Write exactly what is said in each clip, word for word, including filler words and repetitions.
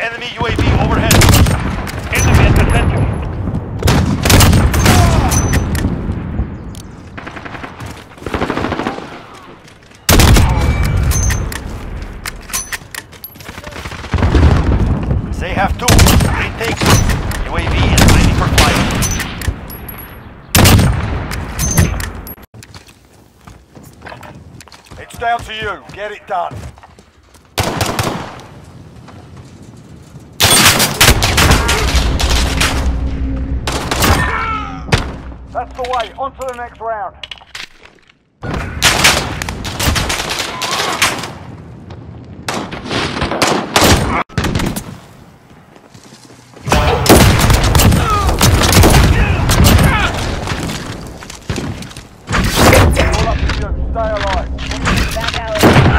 enemy U A V overhead. Enemy at the center. They have two. Retake. U A V is ready for flight. It's down to you. Get it done. That's the way. On to the next round. Stay alive. Back out.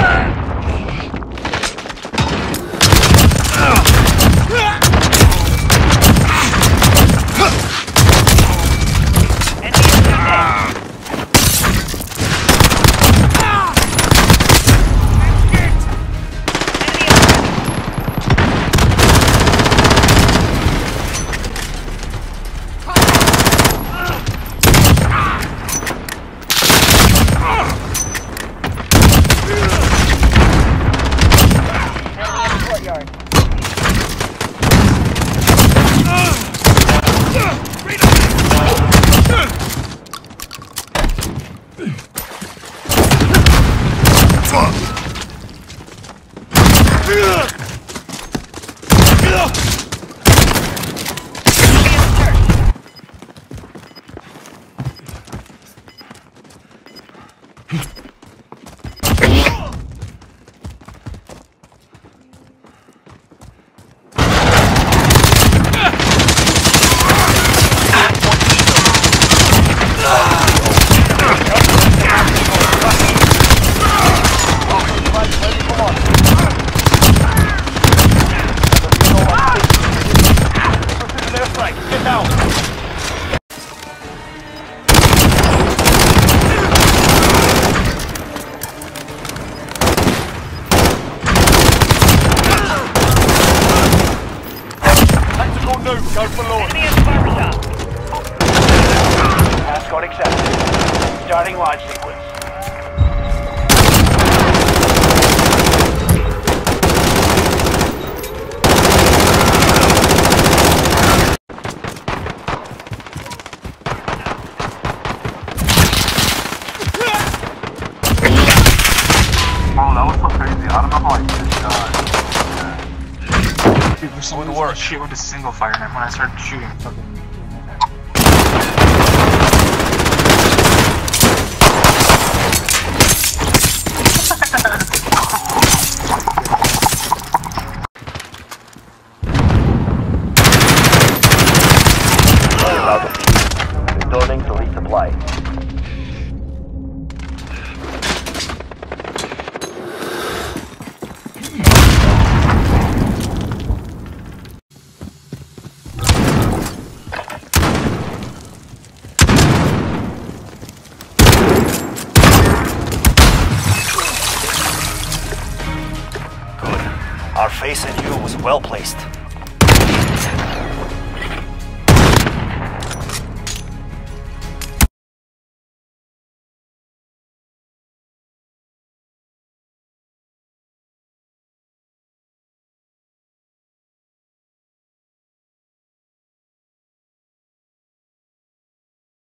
Go for launch. Enemy at the barbershop. Passcode accepted. Starting launch sequence. Oh, that was so crazy. I don't know how I did that. Dude, for some reason I shoot with a single fire, and when I started shooting, fucking. Returning to resupply. Our face in you was well placed.